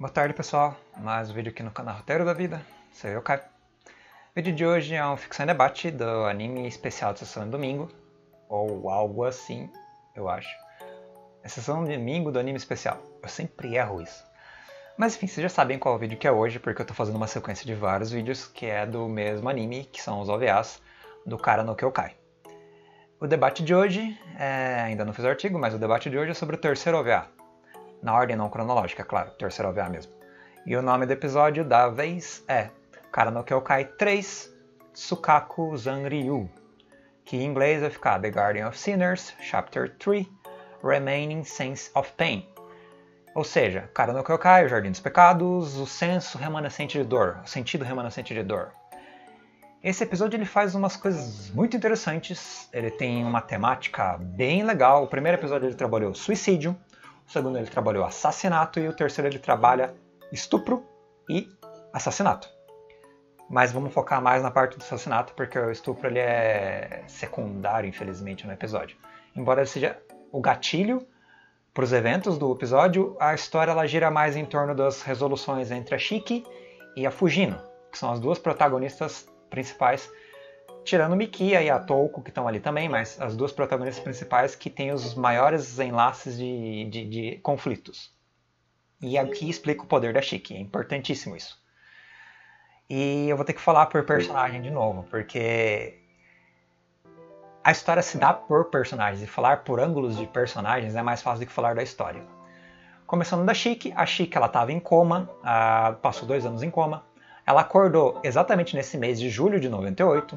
Boa tarde, pessoal. Mais um vídeo aqui no canal Roteiro da Vida. Sou eu, Caio. O vídeo de hoje é um ficção e debate do anime especial de sessão de domingo, ou algo assim, eu acho. É sessão de domingo do anime especial. Eu sempre erro isso. Mas enfim, vocês já sabem qual é o vídeo que é hoje, porque eu tô fazendo uma sequência de vários vídeos que é do mesmo anime, que são os OVAs do Kara no Kyoukai. O debate de hoje, ainda não fiz o artigo, mas o debate de hoje é sobre o terceiro OVA. Na ordem não cronológica, claro, terceiro OVA mesmo. E o nome do episódio da vez é Kara no Kyoukai 3 Tsukaku Zanryu, que em inglês vai ficar The Guardian of Sinners, Chapter 3, Remaining Sense of Pain. Ou seja, Kara no Kyoukai, o Jardim dos Pecados, o senso remanescente de dor, o sentido remanescente de dor. Esse episódio ele faz umas coisas muito interessantes, ele tem uma temática bem legal. O primeiro episódio ele trabalhou suicídio, o segundo ele trabalhou assassinato e o terceiro ele trabalha estupro e assassinato. Mas vamos focar mais na parte do assassinato porque o estupro ele é secundário, infelizmente, no episódio. Embora ele seja o gatilho para os eventos do episódio, a história ela gira mais em torno das resoluções entre a Shiki e a Fujino, que são as duas protagonistas principais, tirando Mikia e a Touko, que estão ali também, mas as duas protagonistas principais que têm os maiores enlaces de conflitos. E aqui explica o poder da Shiki, é importantíssimo isso. E eu vou ter que falar por personagem de novo, porque a história se dá por personagens, e falar por ângulos de personagens é mais fácil do que falar da história. Começando da Shiki, a Shiki estava em coma, passou 2 anos em coma, ela acordou exatamente nesse mês de julho de 98,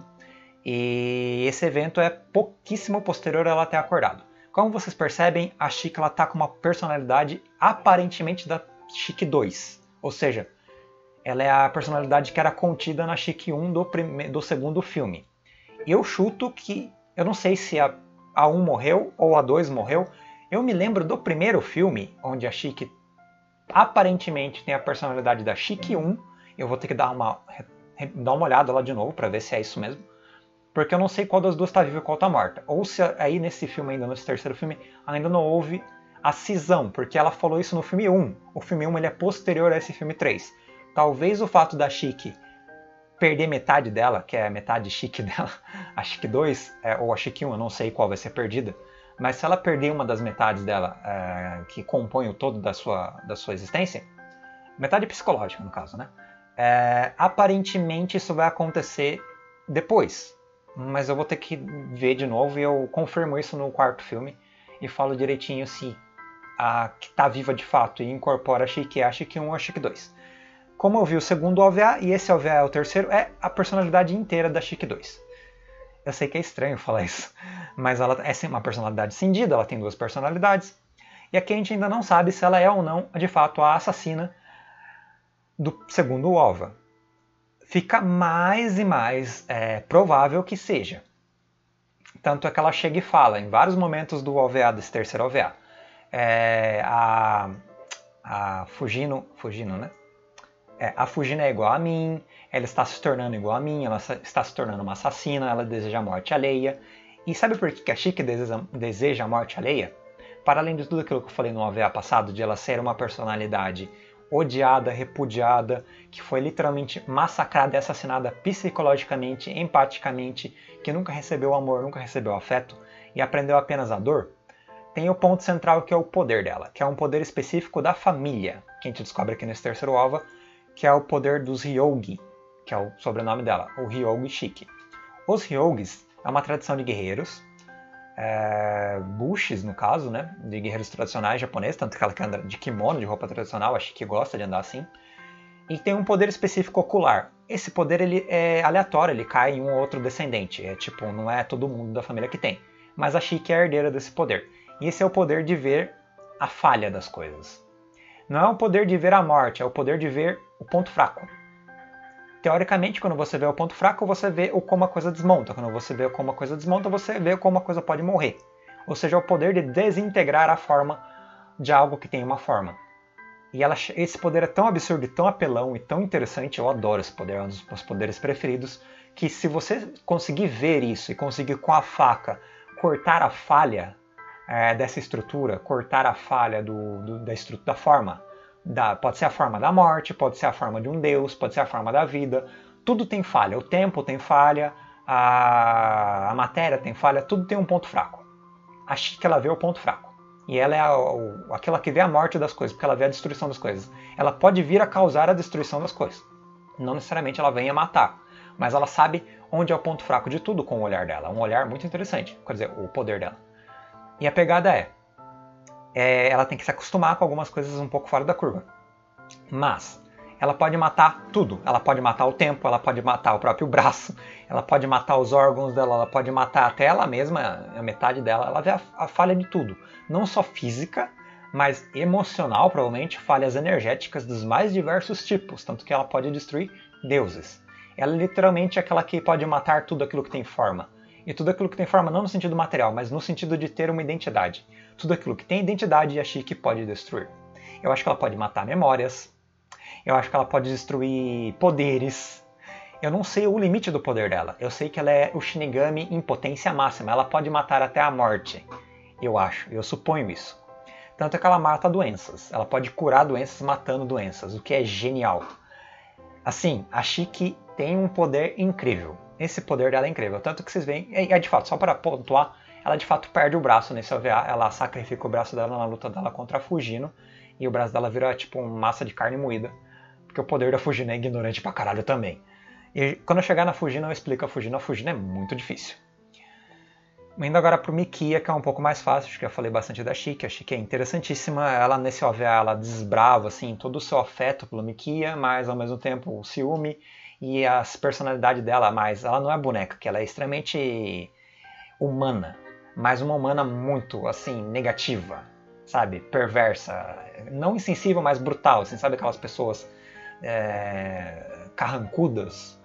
e esse evento é pouquíssimo posterior a ela ter acordado. Como vocês percebem, a Shiki está com uma personalidade aparentemente da Shiki 2. Ou seja, ela é a personalidade que era contida na Shiki 1 do segundo filme. Eu chuto que, eu não sei se a 1 morreu ou a 2 morreu. Eu me lembro do primeiro filme, onde a Shiki aparentemente tem a personalidade da Shiki 1. Eu vou ter que dar uma olhada lá de novo para ver se é isso mesmo. Porque eu não sei qual das duas está viva e qual está morta. Ou se aí nesse filme ainda, nesse terceiro filme, ainda não houve a cisão, porque ela falou isso no filme 1. O filme 1 ele é posterior a esse filme 3. Talvez o fato da Shiki perder metade dela, que é a metade Shiki dela, a Shiki 2, ou a Shiki 1, eu não sei qual vai ser perdida, mas se ela perder uma das metades dela, que compõe o todo da sua existência, metade psicológica no caso, né? Aparentemente isso vai acontecer depois. Mas eu vou ter que ver de novo e eu confirmo isso no quarto filme e falo direitinho se a que está viva de fato e incorpora a Shiki é a Shiki 1 ou a Shiki 2. Como eu vi o segundo OVA e esse OVA é o terceiro, é a personalidade inteira da Shiki 2. Eu sei que é estranho falar isso, mas ela é uma personalidade cindida, ela tem 2 personalidades. E aqui a gente ainda não sabe se ela é ou não, de fato, a assassina do segundo OVA. Fica mais e mais provável que seja. Tanto é que ela chega e fala, em vários momentos do OVA, desse terceiro OVA, a Fujino, né? A Fujino é igual a mim, ela está se tornando igual a mim, ela está se tornando uma assassina, ela deseja a morte alheia. E sabe por que a Shiki deseja a morte alheia? Para além de tudo aquilo que eu falei no OVA passado, de ela ser uma personalidade odiada, repudiada, que foi literalmente massacrada e assassinada psicologicamente, empaticamente, que nunca recebeu amor, nunca recebeu afeto e aprendeu apenas a dor, tem o ponto central que é o poder dela, que é um poder específico da família, que a gente descobre aqui nesse terceiro OVA, que é o poder dos Hyogi, que é o sobrenome dela, o Hyogi Shiki. Os Hyogis é uma tradição de guerreiros, bushes no caso, né, de guerreiros tradicionais japoneses, tanto que ela anda de kimono, de roupa tradicional, acho que gosta de andar assim, e tem um poder específico ocular. Esse poder ele é aleatório, ele cai em um ou outro descendente, não é todo mundo da família que tem, mas a Shiki é a herdeira desse poder, e esse é o poder de ver a falha das coisas. Não é o poder de ver a morte, é o poder de ver o ponto fraco. Teoricamente, quando você vê o ponto fraco, você vê como a coisa desmonta. Quando você vê como a coisa desmonta, você vê como a coisa pode morrer. Ou seja, o poder de desintegrar a forma de algo que tem uma forma. E esse poder é tão absurdo, e tão apelão e tão interessante, eu adoro esse poder, é um dos meus poderes preferidos, que se você conseguir ver isso e conseguir com a faca cortar a falha dessa estrutura, cortar a falha da forma Pode ser a forma da morte, pode ser a forma de um deus, pode ser a forma da vida. Tudo tem falha. O tempo tem falha, a matéria tem falha, tudo tem um ponto fraco. A Shiki, ela vê o ponto fraco. E ela é aquela que vê a morte das coisas, porque ela vê a destruição das coisas. Ela pode vir a causar a destruição das coisas. Não necessariamente ela vem a matar, mas ela sabe onde é o ponto fraco de tudo com o olhar dela. Um olhar muito interessante, quer dizer, o poder dela. E a pegada ela tem que se acostumar com algumas coisas um pouco fora da curva. Mas ela pode matar tudo. Ela pode matar o tempo, ela pode matar o próprio braço, ela pode matar os órgãos dela, ela pode matar até ela mesma, a metade dela. Ela vê a falha de tudo. Não só física, mas emocional, provavelmente, falhas energéticas dos mais diversos tipos. Tanto que ela pode destruir deuses. Ela é literalmente aquela que pode matar tudo aquilo que tem forma. E tudo aquilo que tem forma não no sentido material, mas no sentido de ter uma identidade. Tudo aquilo que tem identidade a Shiki pode destruir. Eu acho que ela pode matar memórias. Eu acho que ela pode destruir poderes. Eu não sei o limite do poder dela. Eu sei que ela é o Shinigami em potência máxima. Ela pode matar até a morte. Eu acho, eu suponho isso. Tanto é que ela mata doenças. Ela pode curar doenças matando doenças, o que é genial. Assim, a Shiki tem um poder incrível. Esse poder dela é incrível. Tanto que vocês veem, de fato, só para pontuar, ela de fato perde o braço nesse OVA. Ela sacrifica o braço dela na luta dela contra a Fujino. E o braço dela vira tipo uma massa de carne moída. Porque o poder da Fujino é ignorante pra caralho também. E quando eu chegar na Fujino, eu explico a Fujino. A Fujino é muito difícil. Indo agora pro Mikia, que é um pouco mais fácil. Acho que eu falei bastante da Shiki. A Shiki é interessantíssima. Ela nesse OVA, ela desbrava assim, todo o seu afeto pelo Mikia, mas ao mesmo tempo o ciúme e a personalidade dela. Mas ela não é boneca, que ela é extremamente humana. Mas uma humana muito, assim, negativa. Sabe? Perversa. Não insensível, mas brutal. Assim, sabe aquelas pessoas carrancudas,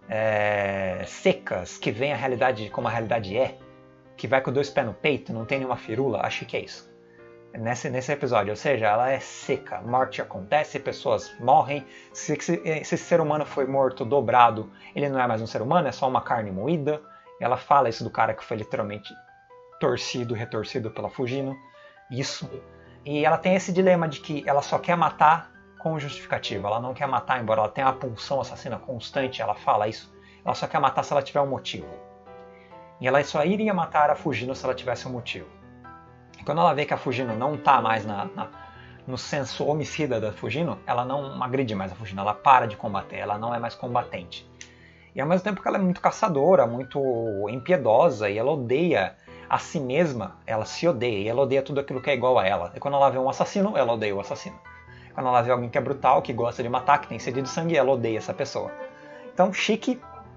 secas, que veem a realidade como a realidade é, que vai com 2 pés no peito, não tem nenhuma firula. Acho que é isso. Nesse episódio, ou seja, ela é seca, morte acontece, pessoas morrem. Se esse ser humano foi morto, dobrado, ele não é mais um ser humano, é só uma carne moída. Ela fala isso do cara que foi literalmente torcido, retorcido pela Fujino. Isso. E ela tem esse dilema de que ela só quer matar com justificativa. Ela não quer matar, embora ela tenha uma pulsão assassina constante, ela fala isso. Ela só quer matar se ela tiver um motivo. E ela só iria matar a Fujino se ela tivesse um motivo. E quando ela vê que a Fujino não está mais no senso homicida da Fujino, ela não agride mais a Fujino, ela para de combater, ela não é mais combatente. E ao mesmo tempo que ela é muito caçadora, muito impiedosa, e ela odeia a si mesma, ela se odeia, e ela odeia tudo aquilo que é igual a ela. E quando ela vê um assassino, ela odeia o assassino. Quando ela vê alguém que é brutal, que gosta de matar, que tem sede de sangue, ela odeia essa pessoa. Então Shiki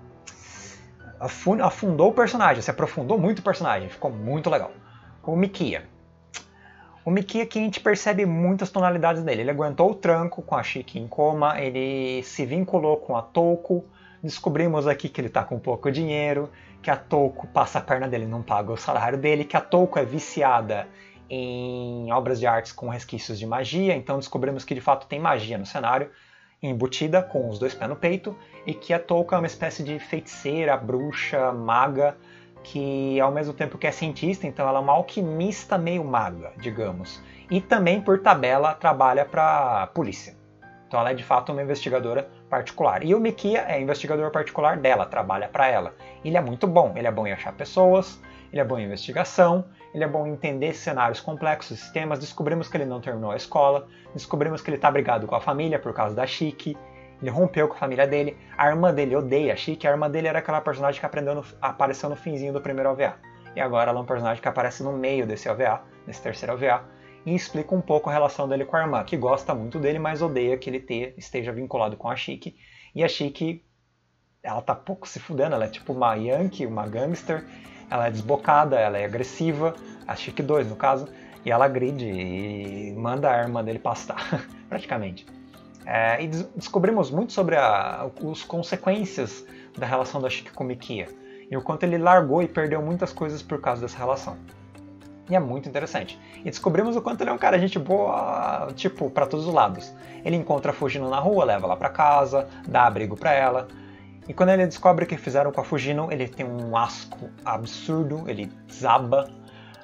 afundou o personagem, se aprofundou muito o personagem, ficou muito legal. O Mikia. O Mikia aqui a gente percebe muitas tonalidades dele. Ele aguentou o tranco com a Shiki em coma, ele se vinculou com a Touko. Descobrimos aqui que ele está com pouco dinheiro, que a Touko passa a perna dele e não paga o salário dele, que a Touko é viciada em obras de artes com resquícios de magia, então descobrimos que de fato tem magia no cenário, embutida com os 2 pés no peito, e que a Touko é uma espécie de feiticeira, bruxa, maga, que ao mesmo tempo que é cientista, então ela é uma alquimista meio maga, digamos. E também, por tabela, trabalha para a polícia. Então ela é de fato uma investigadora particular. E o Mikia é investigador particular dela, trabalha para ela. Ele é muito bom, ele é bom em achar pessoas, ele é bom em investigação, ele é bom em entender cenários complexos, sistemas. Descobrimos que ele não terminou a escola, descobrimos que ele está brigado com a família por causa da Shiki, ele rompeu com a família dele, a irmã dele odeia a Shiki, a irmã dele era aquela personagem que apareceu no finzinho do primeiro OVA. E agora ela é um personagem que aparece no meio desse OVA, desse terceiro OVA, e explica um pouco a relação dele com a irmã, que gosta muito dele, mas odeia que ele esteja vinculado com a Shiki. E a Shiki, ela tá pouco se fudendo, ela é tipo uma Yankee, uma gangster, ela é desbocada, ela é agressiva, a Shiki 2 no caso, e ela agride e manda a irmã dele pastar, praticamente. E descobrimos muito sobre as consequências da relação da Shiki com o Mikia, e o quanto ele largou e perdeu muitas coisas por causa dessa relação. E é muito interessante. E descobrimos o quanto ele é um cara gente boa, tipo, pra todos os lados. Ele encontra a Fujino na rua, leva ela pra casa, dá abrigo pra ela. E quando ele descobre o que fizeram com a Fujino, ele tem um asco absurdo, ele desaba.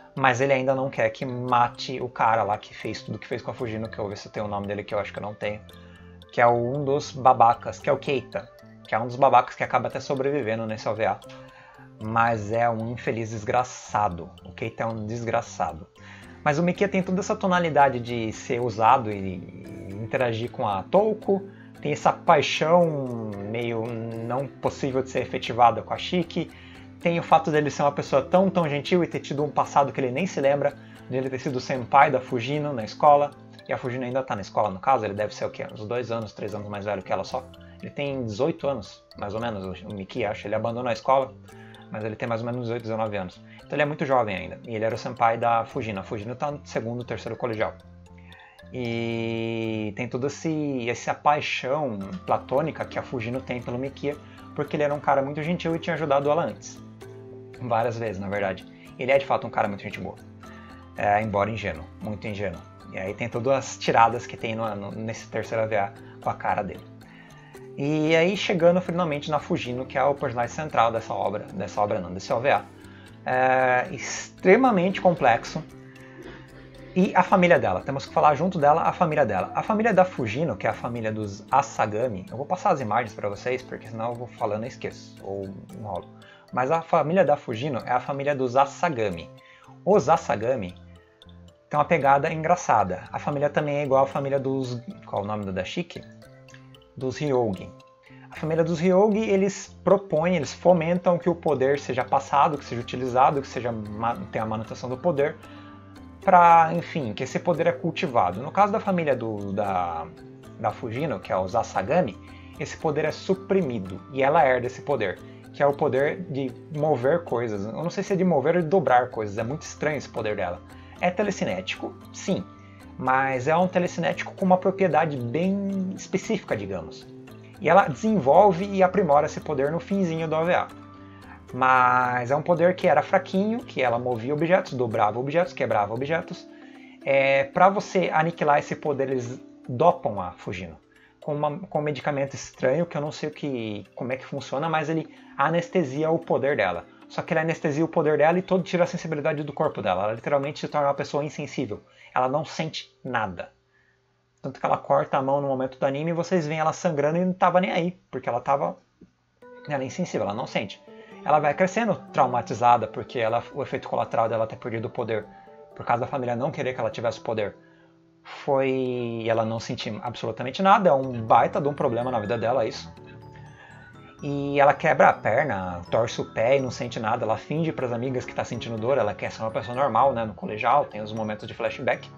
mas ele ainda não quer que mate o cara lá que fez tudo que fez com a Fujino, que eu vou ver se eu tenho o nome dele, que eu acho que eu não tenho, que é um dos babacas, que é o Keita, que é um dos babacas que acaba até sobrevivendo nesse OVA, mas é um infeliz desgraçado. O Keita é um desgraçado. Mas o Mikia tem toda essa tonalidade de ser usado e interagir com a Touko, tem essa paixão meio não possível de ser efetivada com a Shiki, tem o fato dele ser uma pessoa tão gentil e ter tido um passado que ele nem se lembra, de ele ter sido o senpai da Fujino na escola, e a Fujino ainda tá na escola no caso, ele deve ser o quê? Uns 2 anos, 3 anos mais velho que ela só. Ele tem 18 anos, mais ou menos, o Miki, acho, ele abandonou a escola, mas ele tem mais ou menos 18, 19 anos. Então ele é muito jovem ainda, e ele era o senpai da Fujino. A Fujino tá no segundo, terceiro colegial. E tem toda essa paixão platônica que a Fujino tem pelo Mikia, porque ele era um cara muito gentil e tinha ajudado ela antes. Várias vezes, na verdade. Ele é de fato um cara muito gente boa. Embora ingênuo, muito ingênuo. E aí tem todas as tiradas que tem nesse terceiro AVA com a cara dele. E aí chegando finalmente na Fujino, que é o personagem central desse OVA. Extremamente complexo. E a família dela, temos que falar junto dela a família dela. A família da Fujino, que é a família dos Asagami, eu vou passar as imagens para vocês, porque senão eu vou falando e esqueço, ou enrolo. Mas a família da Fujino é a família dos Asagami. Os Asagami têm uma pegada engraçada. A família também é igual à família dos... Qual é o nome da Shiki? Dos Hyougi. A família dos Hyougi, eles propõem, eles fomentam que o poder seja passado, que seja utilizado, que tenha a manutenção do poder, para, enfim, que esse poder é cultivado. No caso da família da Fujino, que é os Asagami, esse poder é suprimido, e ela herda esse poder, que é o poder de mover coisas. Eu não sei se é de mover ou de dobrar coisas, é muito estranho esse poder dela. É telecinético, sim, mas é um telecinético com uma propriedade bem específica, digamos. E ela desenvolve e aprimora esse poder no finzinho do OVA. Mas é um poder que era fraquinho, que ela movia objetos, dobrava objetos, quebrava objetos. Para você aniquilar esse poder, eles dopam a Fujino com um medicamento estranho, que eu não sei como é que funciona, mas ele anestesia o poder dela. Só que ele anestesia o poder dela e tira a sensibilidade do corpo dela. Ela literalmente se torna uma pessoa insensível. Ela não sente nada. Tanto que ela corta a mão no momento do anime e vocês veem ela sangrando e não tava nem aí, porque ela é insensível, ela não sente. Ela vai crescendo traumatizada, porque o efeito colateral dela ter perdido o poder, por causa da família não querer que ela tivesse poder, foi ela não sentir absolutamente nada. É um baita de um problema na vida dela isso. E ela quebra a perna, torce o pé e não sente nada. Ela finge para as amigas que está sentindo dor. Ela quer ser uma pessoa normal, né? No colegial, tem os momentos de flashback.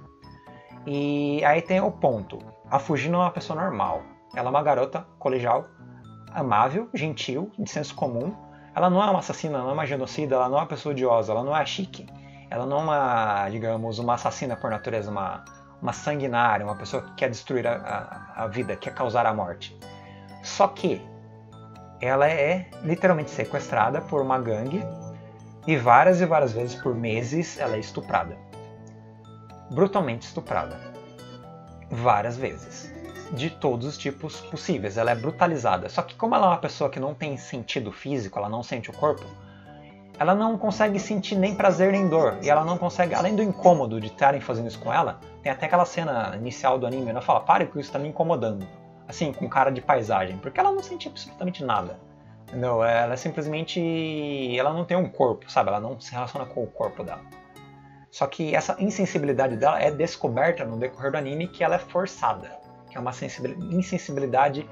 E aí tem o ponto. A Fujino é uma pessoa normal. Ela é uma garota colegial, amável, gentil, de senso comum. Ela não é uma assassina, não é uma genocida, ela não é uma pessoa odiosa, ela não é a Shiki. Ela não é uma, digamos, uma assassina por natureza, uma sanguinária, uma pessoa que quer destruir a vida, quer causar a morte. Só que ela é literalmente sequestrada por uma gangue e várias vezes por meses ela é estuprada. Brutalmente estuprada. Várias vezes. De todos os tipos possíveis. Ela é brutalizada. Só que como ela é uma pessoa que não tem sentido físico, ela não sente o corpo, ela não consegue sentir nem prazer nem dor. E ela não consegue, além do incômodo de estarem fazendo isso com ela, tem até aquela cena inicial do anime, ela fala, pare com isso, está me incomodando. Assim, com cara de paisagem. Porque ela não sente absolutamente nada. Não, ela simplesmente... ela não tem um corpo, sabe? Ela não se relaciona com o corpo dela. Só que essa insensibilidade dela é descoberta no decorrer do anime, que ela é forçada. Que é uma insensibilidade,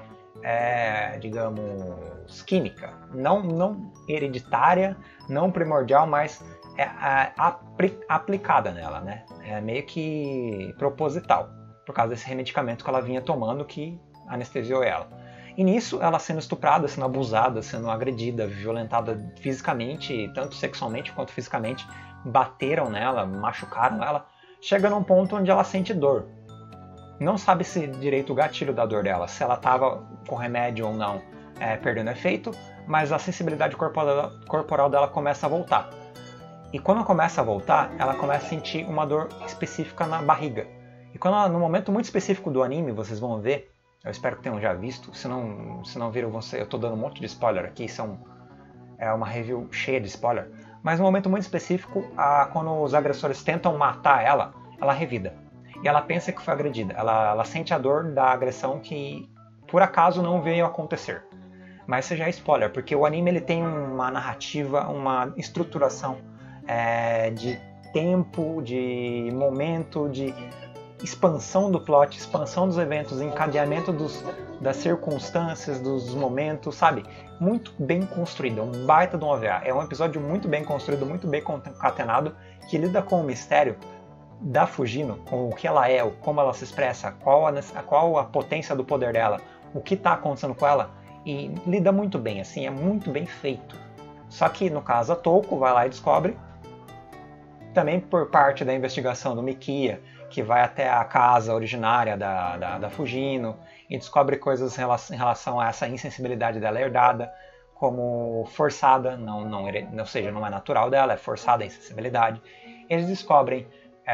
digamos, química. Não hereditária, não primordial, mas aplicada nela, né? É meio que proposital, por causa desse medicamento que ela vinha tomando que anestesiou ela. E nisso, ela sendo estuprada, sendo abusada, sendo agredida, violentada fisicamente, tanto sexualmente quanto fisicamente, bateram nela, machucaram ela, chega num ponto onde ela sente dor. Não sabe se direito o gatilho da dor dela, se ela estava com remédio ou não perdendo efeito, mas a sensibilidade corporal dela começa a voltar. E quando começa a voltar, ela começa a sentir uma dor específica na barriga. E quando ela, no momento muito específico do anime, vocês vão ver, eu espero que tenham já visto, se não viram, eu estou dando um monte de spoiler aqui, isso é uma review cheia de spoiler, Mas num momento muito específico, quando os agressores tentam matar ela, ela revida. E ela pensa que foi agredida. Ela sente a dor da agressão que por acaso não veio acontecer. Mas isso já é spoiler, porque o anime ele tem uma narrativa, uma estruturação de tempo, de momento, de expansão do plot, expansão dos eventos, encadeamento das circunstâncias, dos momentos, sabe? Muito bem construído, é um baita de um OVA. É um episódio muito bem construído, muito bem concatenado, que lida com o mistério da Fujino, com o que ela é, como ela se expressa, qual a potência do poder dela, o que está acontecendo com ela, e lida muito bem, assim, é muito bem feito. Só que, no caso, a Touko vai lá e descobre, também por parte da investigação do Mikia, que vai até a casa originária da Fujino e descobre coisas em relação a essa insensibilidade dela herdada, como forçada, ou seja, não é natural dela, é forçada a insensibilidade. Eles descobrem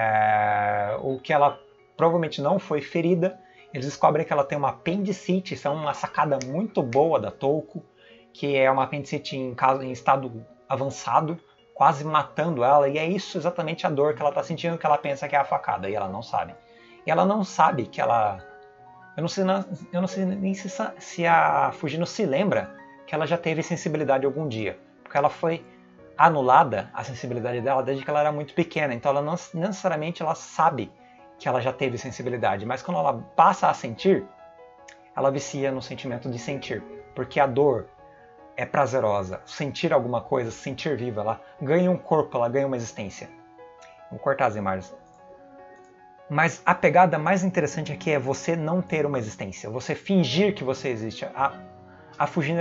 o que ela provavelmente não foi ferida, eles descobrem que ela tem uma apendicite, isso é uma sacada muito boa da Touko, que é uma apendicite em estado avançado, quase matando ela, e é isso exatamente a dor que ela está sentindo, que ela pensa que é a facada, e ela não sabe. E ela não sabe que ela... Eu não sei nem se a Fujino se lembra que ela já teve sensibilidade algum dia, porque ela foi anulada, a sensibilidade dela, desde que ela era muito pequena, então ela não necessariamente ela sabe que ela já teve sensibilidade, mas quando ela passa a sentir, ela vicia no sentimento de sentir, porque a dor é prazerosa, sentir alguma coisa, sentir viva, ela ganha um corpo, ela ganha uma existência. Vou cortar as imagens. Mas a pegada mais interessante aqui é você não ter uma existência, você fingir que você existe. A Fujino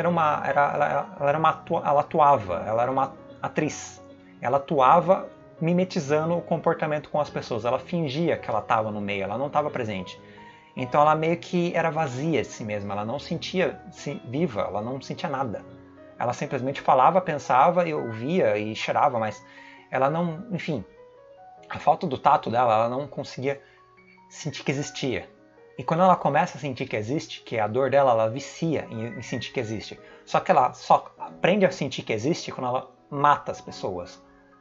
ela atuava, ela era uma atriz. Ela atuava mimetizando o comportamento com as pessoas, ela fingia que ela estava no meio, ela não estava presente. Então ela meio que era vazia de si mesma, ela não sentia viva, ela não sentia nada. Ela simplesmente falava, pensava, e ouvia e cheirava, mas ela não, enfim, a falta do tato dela, ela não conseguia sentir que existia. E quando ela começa a sentir que existe, que é a dor dela, ela vicia em sentir que existe. Só que ela só aprende a sentir que existe quando ela mata as pessoas.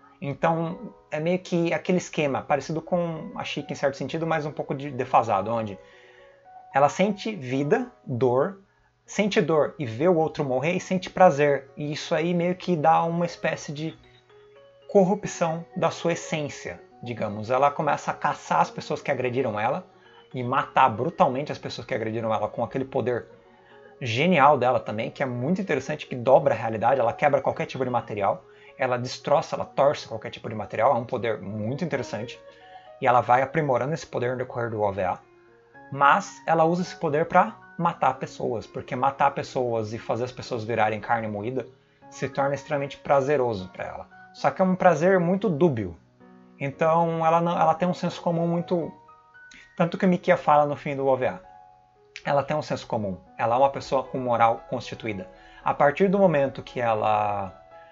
Então é meio que aquele esquema, parecido com a Shiki em certo sentido, mas um pouco defasado, onde ela sente vida, dor, sente dor e vê o outro morrer e sente prazer. E isso aí meio que dá uma espécie de corrupção da sua essência, digamos. Ela começa a caçar as pessoas que agrediram ela e matar brutalmente as pessoas que agrediram ela com aquele poder genial dela também, que é muito interessante, que dobra a realidade, ela quebra qualquer tipo de material, ela destroça, ela torce qualquer tipo de material, é um poder muito interessante. E ela vai aprimorando esse poder no decorrer do OVA. Mas ela usa esse poder para matar pessoas, porque matar pessoas e fazer as pessoas virarem carne moída se torna extremamente prazeroso para ela. Só que é um prazer muito dúbio. Então ela tem um senso comum muito... Tanto que o Mikia fala no fim do OVA. Ela tem um senso comum. Ela é uma pessoa com moral constituída. A partir do momento que ela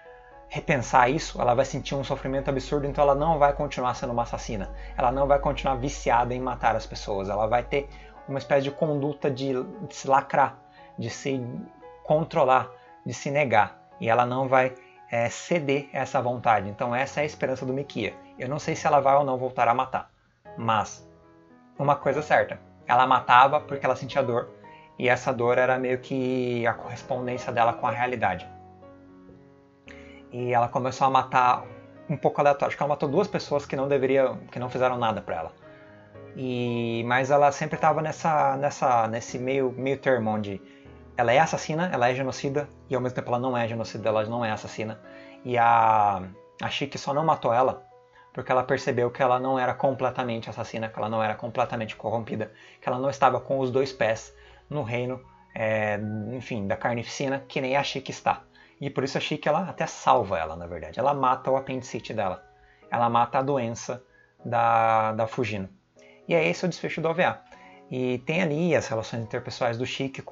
repensar isso, ela vai sentir um sofrimento absurdo, então ela não vai continuar sendo uma assassina. Ela não vai continuar viciada em matar as pessoas. Ela vai ter uma espécie de conduta de se lacrar, de se controlar, de se negar. E ela não vai ceder a essa vontade. Então essa é a esperança do Mikia. Eu não sei se ela vai ou não voltar a matar. Mas uma coisa é certa. Ela matava porque ela sentia dor. E essa dor era meio que a correspondência dela com a realidade. E ela começou a matar um pouco aleatório. Acho que ela matou 2 pessoas que não fizeram nada pra ela. Mas ela sempre estava nesse meio termo, onde ela é assassina, ela é genocida, e ao mesmo tempo ela não é genocida, ela não é assassina. E a Shiki só não matou ela porque ela percebeu que ela não era completamente assassina, que ela não era completamente corrompida, que ela não estava com os 2 pés no reino, enfim, da carnificina, que nem a Shiki está. E por isso a Shiki ela até salva ela, na verdade. Ela mata o apendicite dela. Ela mata a doença da Fujino. E é esse o desfecho do OVA. E tem ali as relações interpessoais do Shiki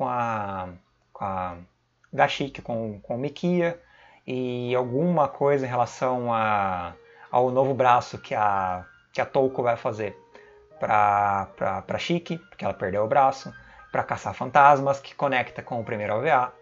da Shiki com o Mikia, e alguma coisa em relação ao novo braço que a Touko vai fazer para Shiki, porque ela perdeu o braço, para caçar fantasmas, que conecta com o primeiro OVA.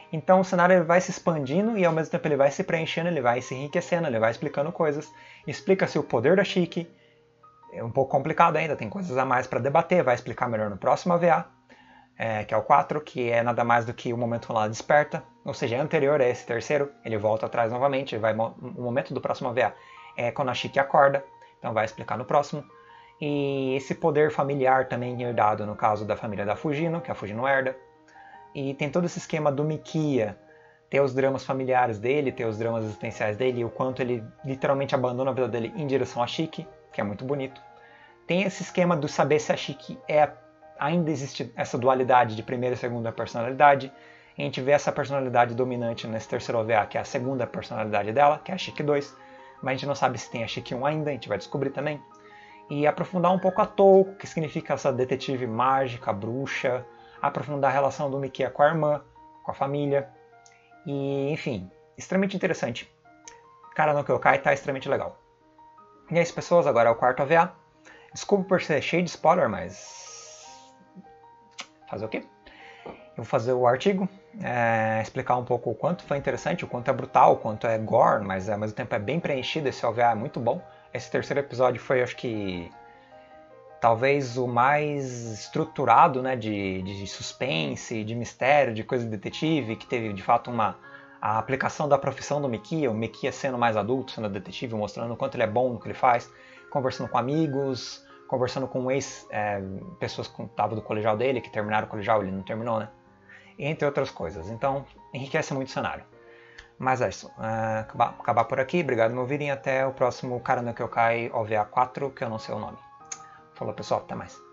Então o cenário ele vai se expandindo e ao mesmo tempo ele vai se preenchendo, ele vai se enriquecendo, ele vai explicando coisas. Explica-se o poder da Shiki. É um pouco complicado ainda, tem coisas a mais para debater, vai explicar melhor no próximo AVA, que é o 4, que é nada mais do que o momento quando ela desperta, ou seja, é anterior a esse terceiro, ele volta atrás novamente, o momento do próximo AVA é quando a Shiki acorda, então vai explicar no próximo. E esse poder familiar também herdado no caso da família da Fujino, que a Fujino herda. E tem todo esse esquema do Mikia, ter os dramas familiares dele, ter os dramas existenciais dele, e o quanto ele literalmente abandona a vida dele em direção a Shiki, que é muito bonito. Tem esse esquema do saber se a Shiki ainda existe essa dualidade de primeira e segunda personalidade. A gente vê essa personalidade dominante nesse terceiro OVA, que é a segunda personalidade dela, que é a Shiki 2, mas a gente não sabe se tem a Shiki 1 ainda, a gente vai descobrir também. E aprofundar um pouco a Touko, que significa essa detetive mágica, bruxa, aprofundar a relação do Mikia com a irmã, com a família, e enfim, extremamente interessante. Cara no Kyokai tá extremamente legal. E é isso, pessoas, agora é o quarto AVA. Desculpa por ser cheio de spoiler, mas fazer o quê? Eu vou fazer o artigo, explicar um pouco o quanto foi interessante, o quanto é brutal, o quanto é gore, mas ao mesmo tempo é bem preenchido, esse OVA é muito bom. Esse terceiro episódio foi, acho que, talvez o mais estruturado, né, de suspense, de mistério, de coisa de detetive, que teve de fato a aplicação da profissão do Mikia, o Mikia sendo mais adulto, sendo detetive, mostrando o quanto ele é bom no que ele faz, conversando com amigos, conversando com pessoas que estavam do colegial dele, que terminaram o colegial, ele não terminou, né? Entre outras coisas. Então, enriquece muito o cenário. Mas é isso. Acabar por aqui. Obrigado por me ouvirem. Até o próximo Kara no Kyokai OVA 4, que eu não sei o nome. Falou, pessoal. Até mais.